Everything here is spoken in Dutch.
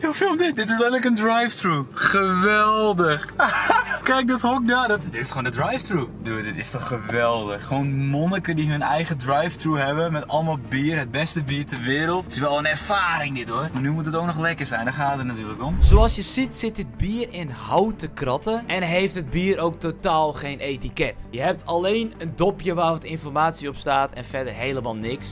film dit. Dit is letterlijk een drive-thru. Geweldig. Kijk dat hok daar. Dit is gewoon de drive-thru. Dude, dit is toch geweldig. Gewoon monniken die hun eigen drive-thru hebben. Met allemaal bier. Het beste bier ter wereld. Het is wel een ervaring dit hoor. Maar nu moet het ook nog lekker zijn. Daar gaat het natuurlijk om. Zoals je ziet zit dit bier in houten kratten. En heeft het bier ook totaal geen etiket. Je hebt alleen een dopje waar wat informatie op staat. En verder helemaal niks.